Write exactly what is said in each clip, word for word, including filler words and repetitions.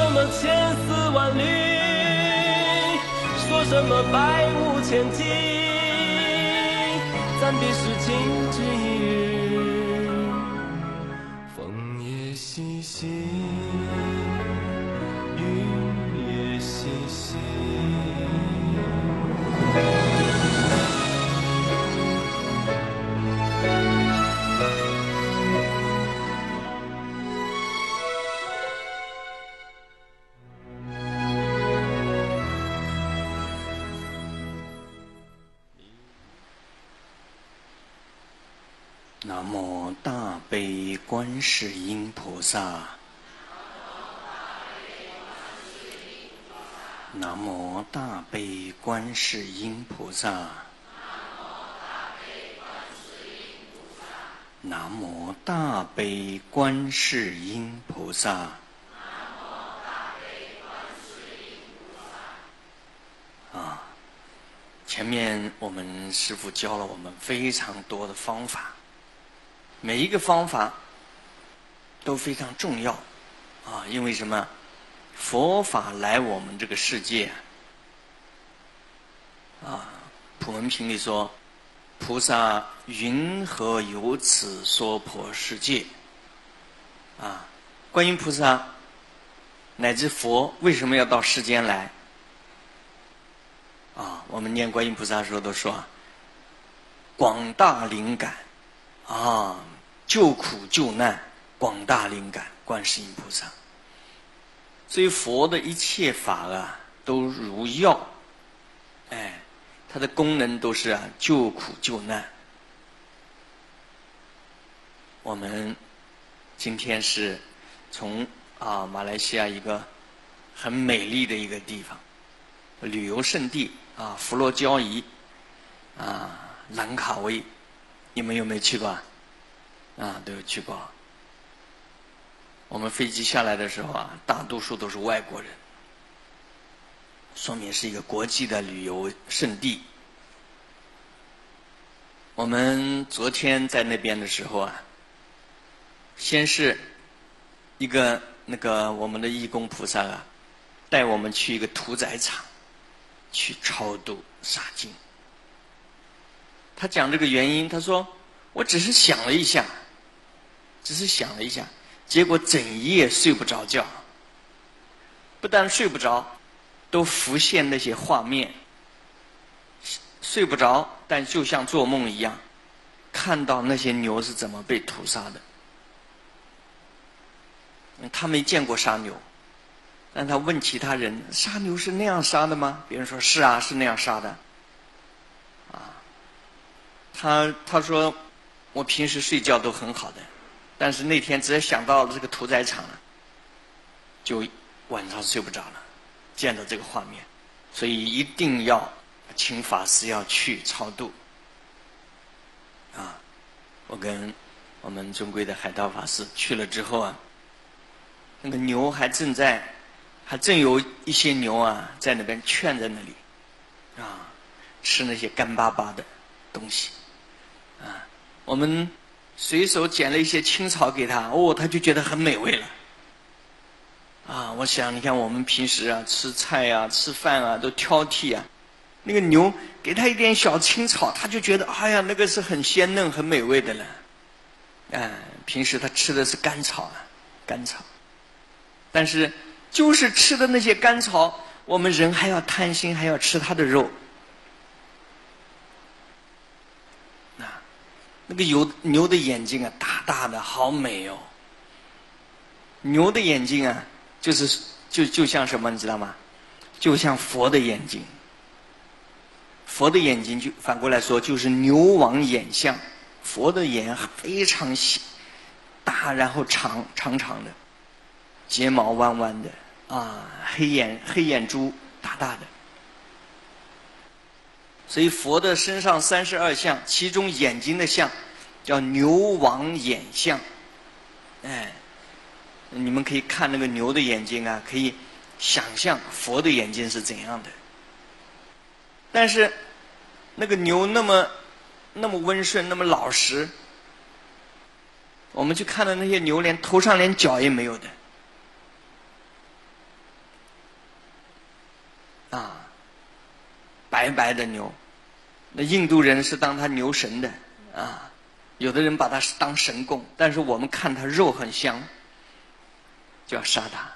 什么千丝万缕，说什么百无前题，暂别时晴之一日，风也习习，雨也习习。 南无大悲观世音菩萨。南无大悲观世音菩萨。南无大悲观世音菩萨。啊，前面我们师父教了我们非常多的方法。每一个方法都非常重要啊，因为什么？佛法来我们这个世界啊，普门品里说，菩萨云何有此娑婆世界啊？观音菩萨乃至佛为什么要到世间来啊？我们念观音菩萨的时候都说，广大灵感啊，救苦救难，广大灵感，观世音菩萨。所以佛的一切法啊，都如药，哎，它的功能都是啊，救苦救难。我们今天是从啊马来西亚一个很美丽的一个地方，旅游胜地啊，佛罗交怡啊，兰卡威，你们有没有去过啊？啊，都有去过。我们飞机下来的时候啊，大多数都是外国人，说明是一个国际的旅游胜地。我们昨天在那边的时候啊，先是一个那个我们的义工菩萨啊，带我们去一个屠宰场去超度杀精。他讲这个原因，他说我只是想了一下，只是想了一下。结果整夜睡不着觉，不但睡不着，都浮现那些画面。睡不着，但就像做梦一样，看到那些牛是怎么被屠杀的。他没见过杀牛，但他问其他人：杀牛是那样杀的吗？别人说是啊，是那样杀的。啊，他他说我平时睡觉都很好的。但是那天只要想到这个屠宰场了，就晚上睡不着了，见到这个画面，所以一定要请法师要去超度。啊，我跟我们尊贵的海涛法师去了之后啊，那个牛还正在，还正有一些牛啊在那边圈在那里，啊，吃那些干巴巴的东西，啊，我们随手捡了一些青草给他，哦，他就觉得很美味了。啊，我想你看我们平时啊吃菜啊吃饭啊都挑剔啊，那个牛给他一点小青草，他就觉得哎呀那个是很鲜嫩很美味的了。哎，平时他吃的是干草啊，干草。但是就是吃的那些干草，我们人还要贪心，还要吃它的肉。那个牛牛的眼睛啊，大大的，好美哦。牛的眼睛啊，就是就就像什么，你知道吗？就像佛的眼睛。佛的眼睛就反过来说，就是牛王眼相。佛的眼非常细大，然后长长长的，睫毛弯弯的啊，黑眼黑眼珠大大的。所以佛的身上三十二相，其中眼睛的相叫牛王眼相。哎，你们可以看那个牛的眼睛啊，可以想象佛的眼睛是怎样的。但是那个牛那么那么温顺，那么老实，我们去看的那些牛连头上连角也没有的。 白白的牛。那印度人是当它牛神的啊，有的人把它当神供，但是我们看它肉很香，就要杀它。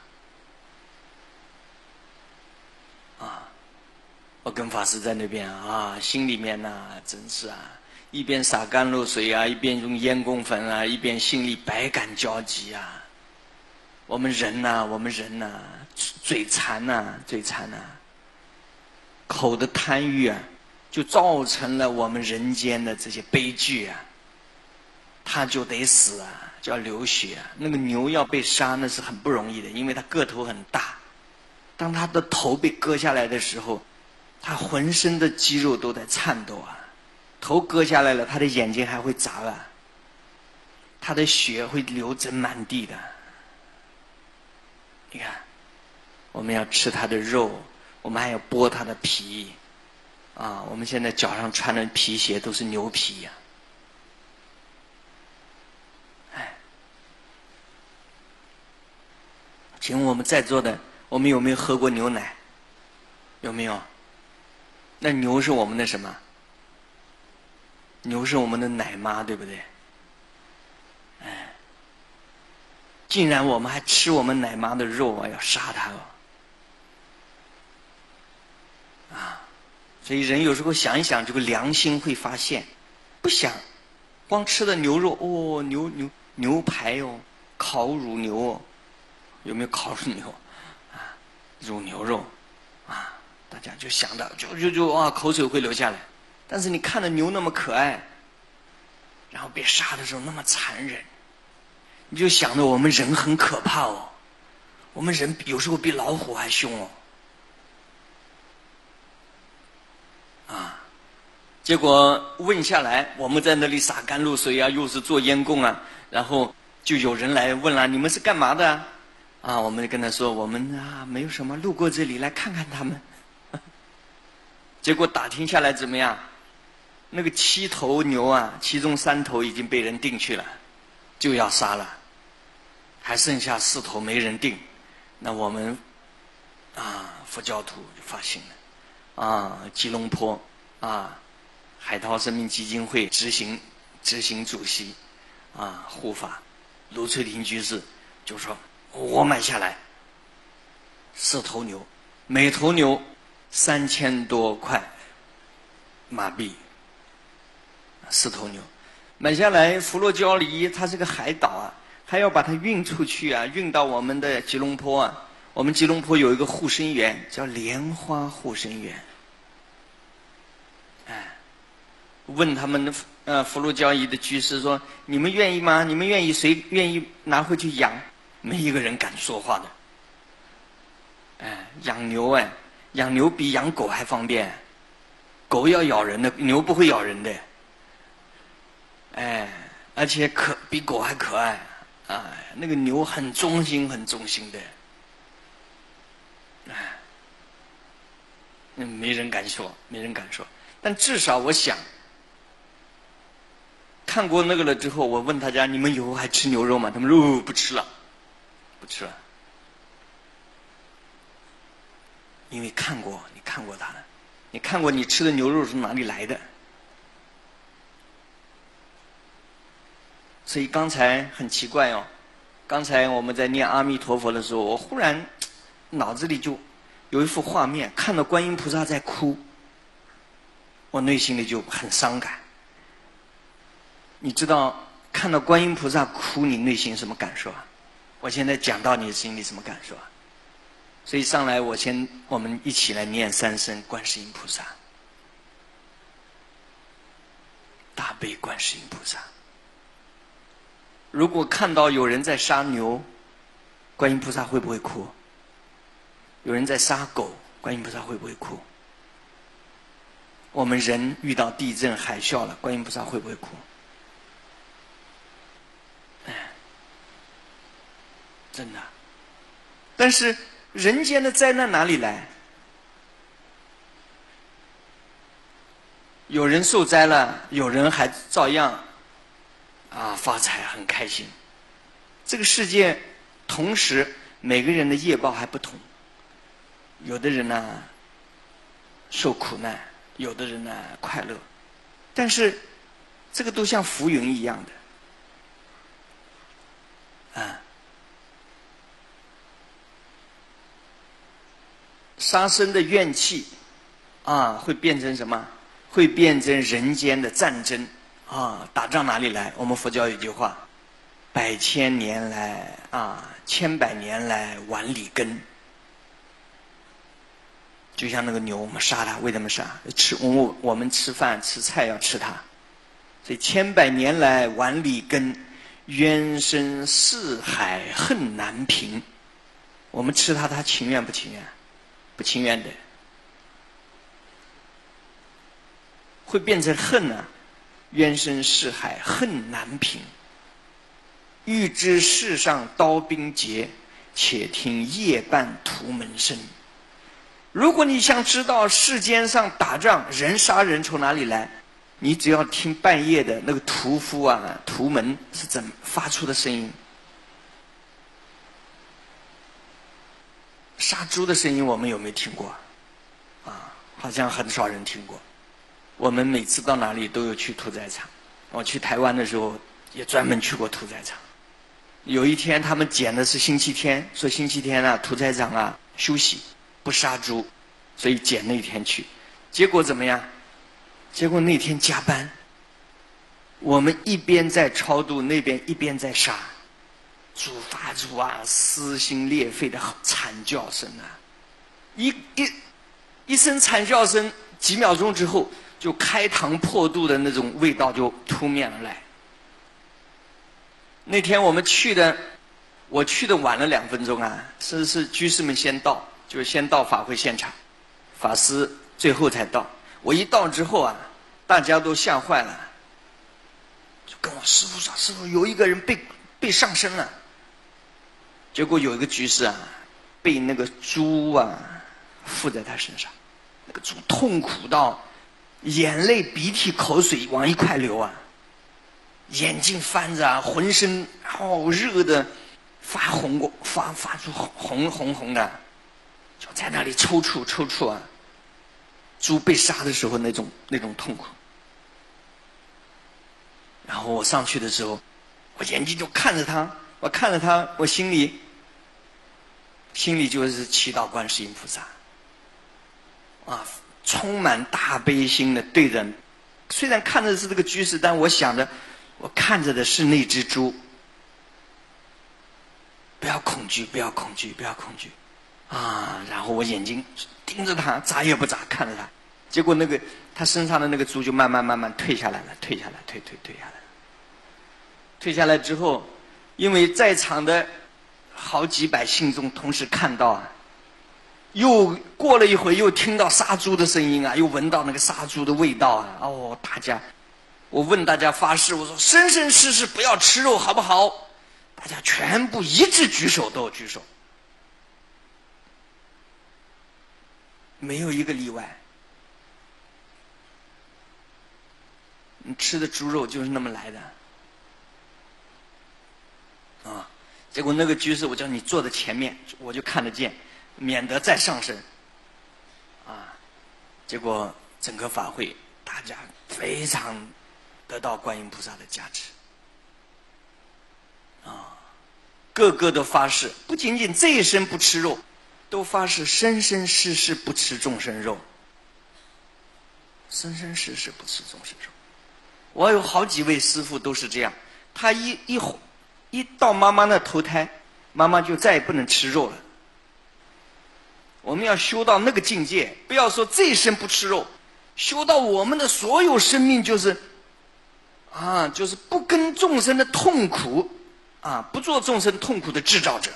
啊，我跟法师在那边啊，心里面呐、啊，真是啊，一边洒甘露水啊，一边用烟供粉啊，一边心里百感交集啊。我们人呐、啊，我们人呐、啊，嘴馋呐、啊，嘴馋呐、啊，口的贪欲啊，就造成了我们人间的这些悲剧啊。他就得死啊，就要流血啊。那个牛要被杀，那是很不容易的，因为它个头很大。当他的头被割下来的时候，他浑身的肌肉都在颤抖啊。头割下来了，他的眼睛还会眨啊，他的血会流成满地的。你看，我们要吃他的肉，我们还要剥他的皮啊。我们现在脚上穿的皮鞋都是牛皮呀、啊。哎，请问我们在座的，我们有没有喝过牛奶？有没有？那牛是我们的什么？牛是我们的奶妈，对不对？哎，竟然我们还吃我们奶妈的肉啊，要杀它了啊！所以人有时候想一想，这个良心会发现，不想光吃的牛肉哦，牛牛牛排哦，烤乳牛哦，有没有烤乳牛啊？乳牛肉啊，大家就想到就就就啊，口水会流下来。但是你看着牛那么可爱，然后被杀的时候那么残忍，你就想着我们人很可怕哦，我们人有时候比老虎还凶哦。啊，结果问下来，我们在那里洒甘露水啊，又是做烟供啊，然后就有人来问了，你们是干嘛的啊？啊，我们跟他说，我们啊没有什么，路过这里来看看他们。结果打听下来怎么样？那个七头牛啊，其中三头已经被人定去了，就要杀了，还剩下四头没人定。那我们啊佛教徒就发心了，啊吉隆坡啊海涛生命基金会执行执行主席啊护法卢翠婷居士就说，我买下来四头牛，每头牛三千多块马币。四头牛买下来，佛罗焦黎它是个海岛啊，还要把它运出去啊，运到我们的吉隆坡啊。我们吉隆坡有一个护生园叫莲花护生园，哎，问他们的呃佛罗焦黎的居士说，你们愿意吗？你们愿意，谁愿意拿回去养？没一个人敢说话的。哎，养牛哎，养牛比养狗还方便，狗要咬人的，牛不会咬人的。哎，而且可比狗还可爱啊！那个牛很忠心，很忠心的，哎，没人敢说，没人敢说。但至少我想，看过那个了之后，我问大家：你们以后还吃牛肉吗？他们说、哦、不吃了，不吃了，因为看过，你看过它了，你看过你吃的牛肉是哪里来的。所以刚才很奇怪哦，刚才我们在念阿弥陀佛的时候，我忽然脑子里就有一幅画面，看到观音菩萨在哭，我内心里就很伤感。你知道看到观音菩萨哭，你内心什么感受啊？我现在讲到你心里什么感受啊？所以上来我先我们一起来念三声观世音菩萨，大悲观世音菩萨。如果看到有人在杀牛，观音菩萨会不会哭？有人在杀狗，观音菩萨会不会哭？我们人遇到地震海啸了，观音菩萨会不会哭？哎，真的。但是人间的灾难哪里来？有人受灾了，有人还照样啊，发财很开心。这个世界同时每个人的业报还不同，有的人呢受苦难，有的人呢快乐，但是这个都像浮云一样的啊。杀生的怨气啊，会变成什么？会变成人间的战争啊！打仗哪里来？我们佛教有句话：百千年来啊，千百年来碗里羹。就像那个牛，我们杀它，为什么杀？吃我我们吃饭吃菜要吃它，所以千百年来碗里羹，冤深似海恨难平。我们吃它，它情愿不情愿？不情愿的，会变成恨啊！冤深似海恨难平。欲知世上刀兵劫，且听夜半屠门声。如果你想知道世间上打仗人杀人从哪里来，你只要听半夜的那个屠夫啊屠门是怎么发出的声音。杀猪的声音我们有没有听过啊？好像很少人听过。我们每次到哪里都有去屠宰场，我去台湾的时候也专门去过屠宰场。有一天他们捡的是星期天，说星期天啊屠宰场啊休息不杀猪，所以捡那天去。结果怎么样？结果那天加班，我们一边在超度，那边一边在杀，猪发出啊撕心裂肺的惨叫声啊！一一一声惨叫声，几秒钟之后，就开膛破肚的那种味道就扑面而来。那天我们去的，我去的晚了两分钟啊，是是居士们先到，就是先到法会现场，法师最后才到。我一到之后啊，大家都吓坏了，就跟我师父说：“师父，有一个人被被上身了。”结果有一个居士啊，被那个猪啊附在他身上，那个猪痛苦到眼泪、鼻涕、口水往一块流啊，眼睛翻着啊，浑身好热的发红过，发发出红红红的，就在那里抽搐抽搐啊。猪被杀的时候那种那种痛苦。然后我上去的时候，我眼睛就看着他，我看着他，我心里心里就是祈祷观世音菩萨啊，充满大悲心的对着，虽然看着是这个居士，但我想着我看着的是那只猪。不要恐惧，不要恐惧，不要恐惧啊！然后我眼睛盯着他，眨也不眨，看着他。结果那个他身上的那个猪就慢慢慢慢退下来了，退下来，退退退下来。退下来之后，因为在场的好几百信众同时看到啊，又过了一会又听到杀猪的声音啊，又闻到那个杀猪的味道啊。哦，大家，我问大家发誓，我说生生世世不要吃肉，好不好？大家全部一致举手，都有举手，没有一个例外。你吃的猪肉就是那么来的啊！结果那个居士，我叫你坐在前面，我就看得见，免得再上身啊！结果整个法会，大家非常得到观音菩萨的加持啊！个个都发誓，不仅仅这一生不吃肉，都发誓生生世世不吃众生肉，生生世世不吃众生肉。我有好几位师父都是这样，他一一一到妈妈那投胎，妈妈就再也不能吃肉了。我们要修到那个境界，不要说这一生不吃肉，修到我们的所有生命就是啊，就是不跟众生的痛苦啊，不做众生痛苦的制造者。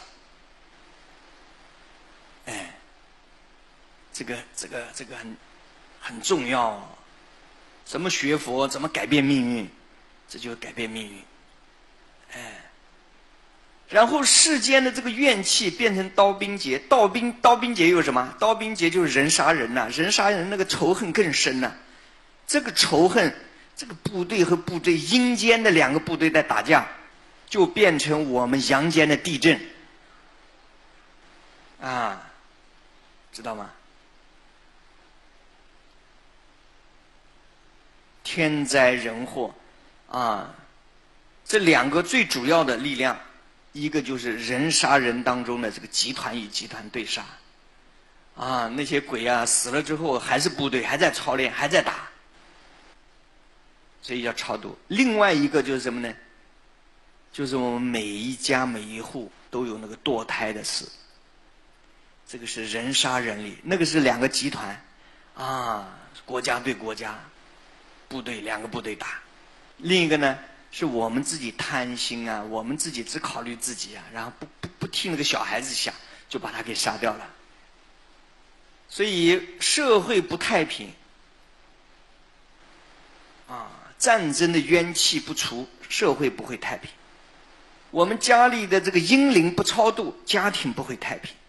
哎，这个这个这个很很重要哦。怎么学佛，怎么改变命运，这就是改变命运。哎，然后世间的这个怨气变成刀兵劫，刀兵刀兵劫有什么？刀兵劫就是人杀人呐、啊，人杀人那个仇恨更深呐、啊。这个仇恨，这个部队和部队阴间的两个部队在打架，就变成我们阳间的地震啊，知道吗？ 天灾人祸，啊，这两个最主要的力量，一个就是人杀人当中的这个集团与集团对杀，啊，那些鬼啊死了之后还是部队还在操练还在打，所以要超度。另外一个就是什么呢？就是我们每一家每一户都有那个堕胎的事，这个是人杀人里，那个是两个集团，啊，国家对国家，部队两个部队打。另一个呢，是我们自己贪心啊，我们自己只考虑自己啊，然后不不不替那个小孩子想，就把他给杀掉了。所以社会不太平，啊，战争的冤气不除，社会不会太平。我们家里的这个阴灵不超度，家庭不会太平。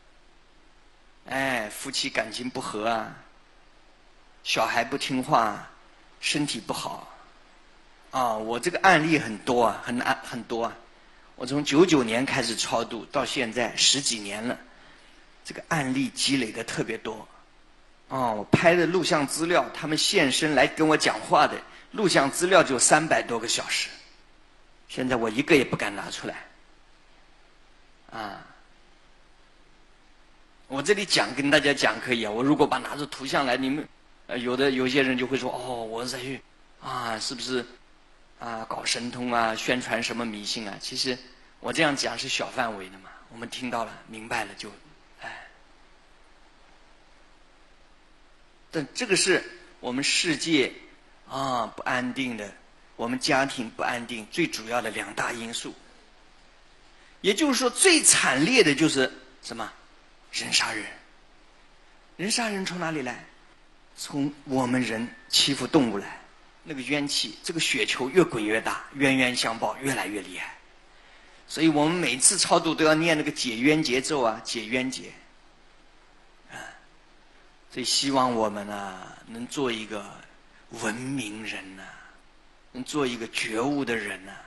哎，夫妻感情不和啊，小孩不听话，身体不好，啊，我这个案例很多啊，很案很多啊。我从九九年开始超度，到现在十几年了，这个案例积累的特别多。哦，我拍的录像资料，他们现身来跟我讲话的录像资料就三百多个小时，现在我一个也不敢拿出来。啊。我这里讲跟大家讲可以啊，我如果把拿着图像来，你们呃有的有些人就会说哦，我在去啊，是不是啊搞神通啊，宣传什么迷信啊？其实我这样讲是小范围的嘛，我们听到了明白了就哎。但这个是我们世界啊不安定的，我们家庭不安定最主要的两大因素。也就是说，最惨烈的就是什么？人杀人。人杀人从哪里来？从我们人欺负动物来。那个冤气，这个雪球越滚越大，冤冤相报越来越厉害。所以我们每次超度都要念那个解冤结咒啊，解冤结。啊，所以希望我们啊能做一个文明人呐、啊，能做一个觉悟的人呐、啊。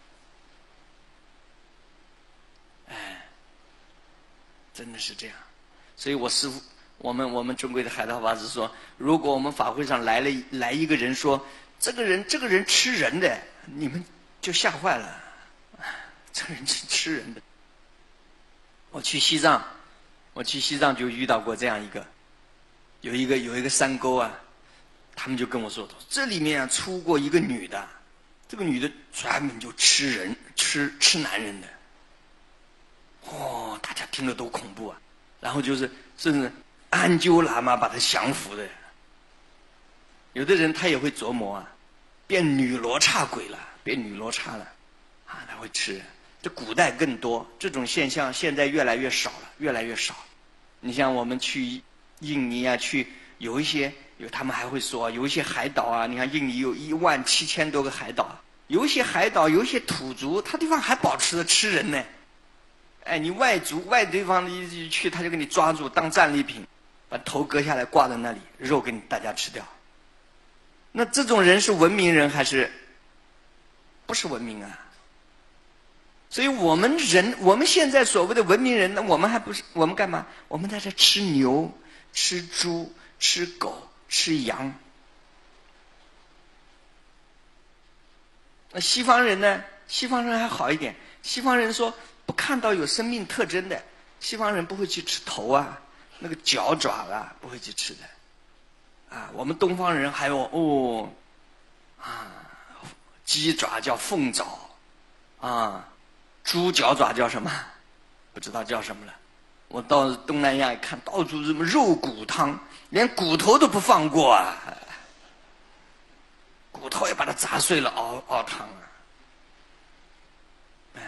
哎，真的是这样。所以我师父，我们我们中国的海道法师说，如果我们法会上来了来一个人说，这个人这个人吃人的，你们就吓坏了。这个人是吃人的。我去西藏，我去西藏就遇到过这样一个，有一个有一个山沟啊，他们就跟我说，这里面啊出过一个女的，这个女的专门就吃人，吃吃男人的。哦，大家听了都恐怖啊。然后就是甚至安鸠喇嘛把他降服的。有的人他也会琢磨啊，变女罗刹鬼了，变女罗刹了，啊，他会吃。这古代更多，这种现象现在越来越少了，越来越少。你像我们去印尼啊，去有一些有他们还会说，有一些海岛啊，你看印尼有一万七千多个海岛，有一些海岛有一些土族，他地方还保持着吃人呢。哎，你外族外地方一去，他就给你抓住当战利品，把头割下来挂在那里，肉给你大家吃掉。那这种人是文明人还是不是文明啊？所以我们人，我们现在所谓的文明人，那我们还不是我们干嘛？我们在这吃牛、吃猪、吃狗、吃羊。那西方人呢？西方人还好一点，西方人说不看到有生命特征的，西方人不会去吃头啊，那个脚爪啊，不会去吃的。啊，我们东方人还有哦，啊，鸡爪叫凤爪，啊。猪脚爪叫什么？不知道叫什么了。我到东南亚一看，到处什么肉骨汤，连骨头都不放过啊！骨头也把它砸碎了，熬熬汤啊！哎，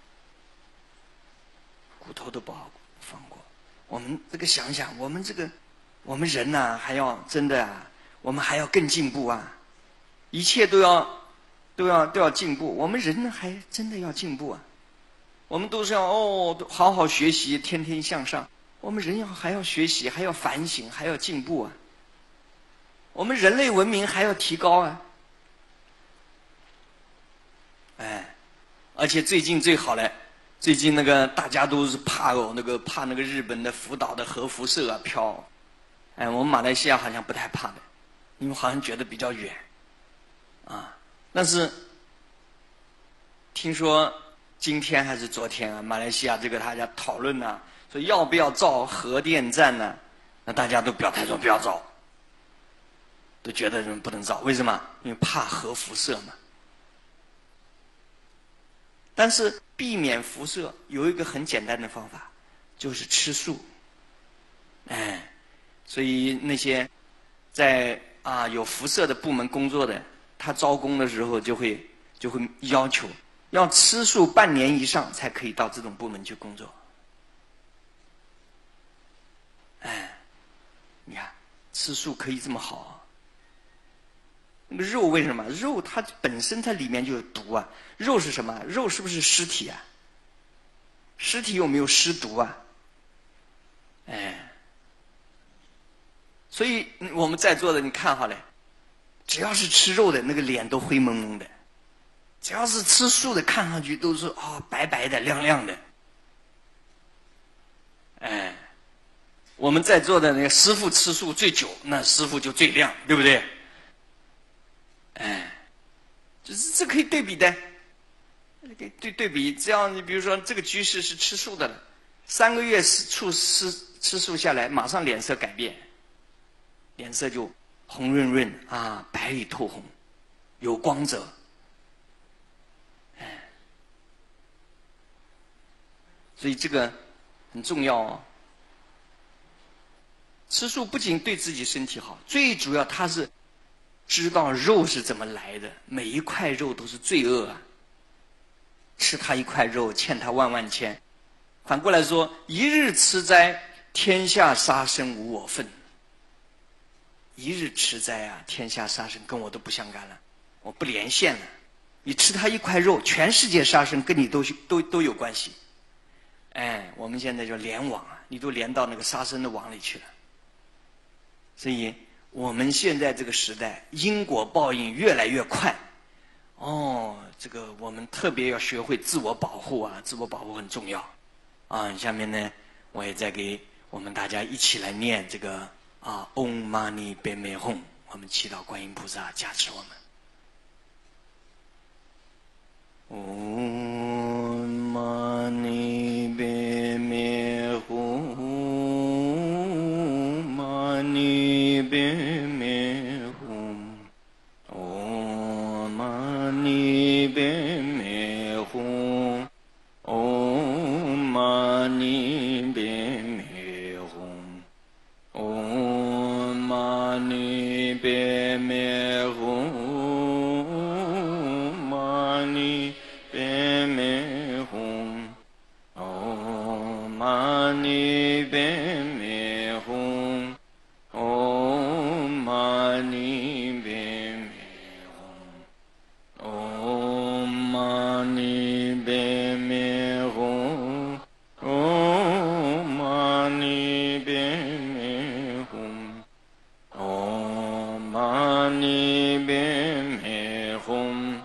骨头都不好放过。我们这个想想，我们这个我们人呐、啊，还要真的啊，我们还要更进步啊！一切都要都要都要进步，我们人呢还真的要进步啊！我们都是要哦，好好学习，天天向上。我们人要还要学习，还要反省，还要进步啊。我们人类文明还要提高啊。哎，而且最近最好了，最近那个大家都是怕哦，那个怕那个日本的福岛的核辐射啊飘。哎，我们马来西亚好像不太怕的，因为好像觉得比较远。 啊，但是听说今天还是昨天啊，马来西亚这个大家讨论呐、啊，说要不要造核电站呢、啊？那大家都表态说不要造，都觉得人不能造，为什么？因为怕核辐射嘛。但是避免辐射有一个很简单的方法，就是吃素。哎，所以那些在啊有辐射的部门工作的，他招工的时候就会就会要求要吃素半年以上才可以到这种部门去工作。哎，你看吃素可以这么好啊。那个肉为什么？肉它本身它里面就有毒啊。肉是什么？肉是不是尸体啊？尸体有没有尸毒啊？哎，所以我们在座的你看好了，只要是吃肉的那个脸都灰蒙蒙的，只要是吃素的看上去都是啊、哦、白白的亮亮的。哎，我们在座的那个师傅吃素最久，那师傅就最亮，对不对？哎，就是这可以对比的，对对比。只要你比如说这个居士是吃素的了，三个月吃吃吃素下来，马上脸色改变，脸色就红润润啊，白里透红，有光泽。哎，所以这个很重要哦。吃素不仅对自己身体好，最主要它是知道肉是怎么来的，每一块肉都是罪恶啊！吃它一块肉，欠它万万千。反过来说，一日吃斋，天下杀生无我份。一日吃斋啊，天下杀生跟我都不相干了，我不连线了。你吃它一块肉，全世界杀生跟你都都都有关系。哎，我们现在就连网啊，你都连到那个杀生的网里去了。所以我们现在这个时代，因果报应越来越快。哦，这个我们特别要学会自我保护啊，自我保护很重要。啊，下面呢，我也再给我们大家一起来念这个啊 Om Mani Padme Hum， 我们祈祷观音菩萨加持我们。Om Mani Padme Hum Mani Padme Hum Om Mani Padme Hum Om Mani Padme Hum Om Mani Padme Hum Mani Padme Hum Om Mani Padme Hum Om Mani Padme Hum Om Mani Padme Hum Om Mani Padme Hum Om Mani Padme Hum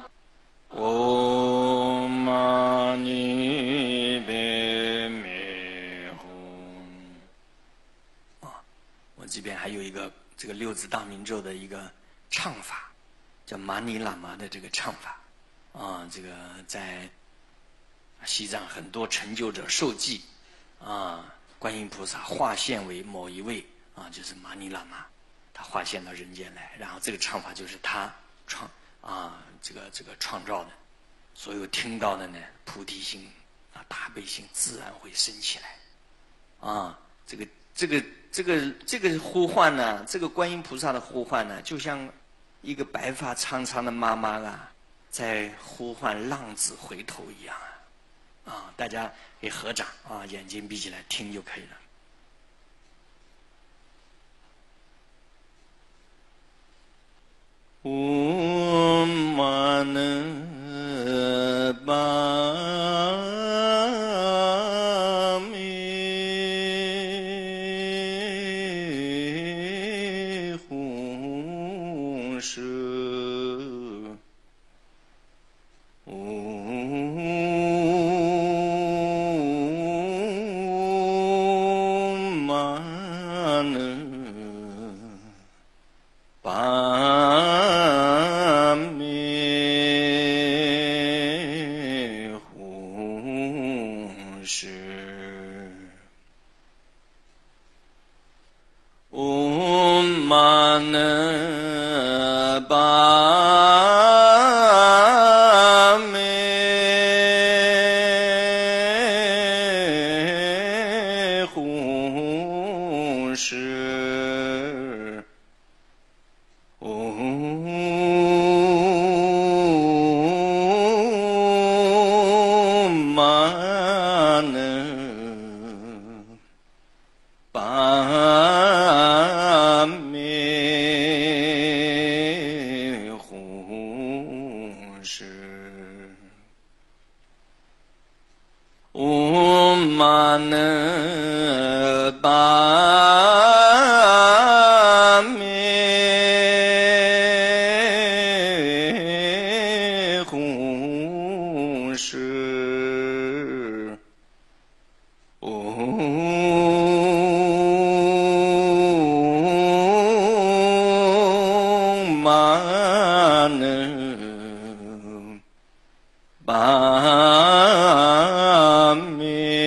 Om Mani Padme Hum。啊，我这边还有一个这个六字大明咒的一个唱法，叫玛尼喇嘛的这个唱法。啊，这个在西藏很多成就者受记，啊，观音菩萨化现为某一位啊，就是玛尼喇嘛，他化现到人间来，然后这个唱法就是他创啊，这个这个创造的，所有听到的呢，菩提心啊，大悲心自然会升起来，啊，这个这个这个这个呼唤呢，这个观音菩萨的呼唤呢，就像一个白发苍苍的妈妈啊，在呼唤浪子回头一样啊。啊，大家可以合掌啊，眼睛闭起来听就可以了。Om Mani Padme Hum Shi Om Mani Padme 嗡嘛呢叭咪吽师，嗡嘛呢叭咪吽师，嗡嘛呢叭咪吽师，嗡嘛呢叭咪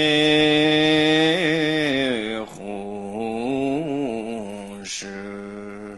吽师。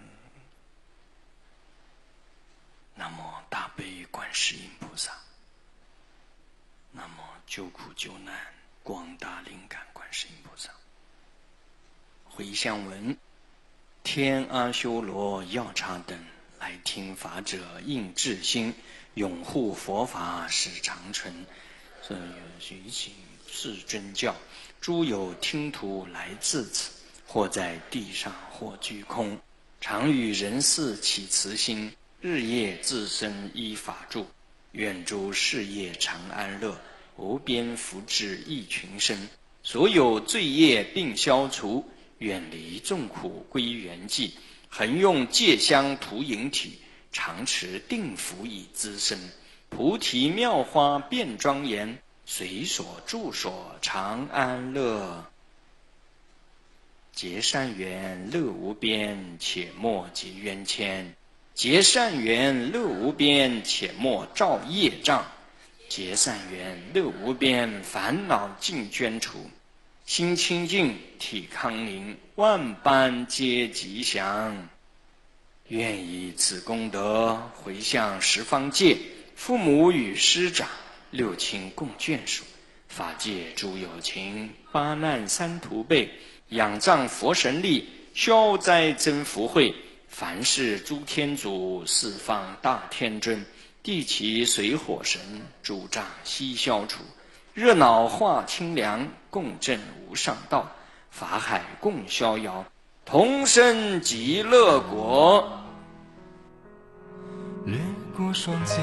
南无大悲观世音菩萨，南无救苦救难广大灵感观世音菩萨。回向文：天阿修罗药叉等，来听法者应至心，拥护佛法使长存。所有举起至尊教，诸有听徒来自此，或在地上，或居空，常与人世起慈心，日夜自身依法住，愿诸事业常安乐，无边福祉益群生，所有罪业并消除，远离众苦归圆寂，恒用戒香涂引体，常持定福以滋生。菩提妙花变庄严，随所住所常安乐。结善缘乐无边，且莫结冤牵；结善缘乐无边，且莫造业障；结善缘乐无边，烦恼尽捐除。心清净，体康宁，万般皆吉祥。愿以此功德回向十方界父母与师长，六亲共眷属，法界诸有情，八难三途辈，仰仗佛神力，消灾增福慧。凡是诸天主，四方大天尊，地起水火神，诸障悉消除，热闹化清凉，共振无上道，法海共逍遥，同生极乐国。 掠过双肩，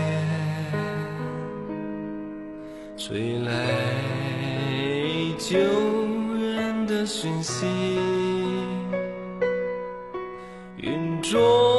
吹来救人的讯息，云中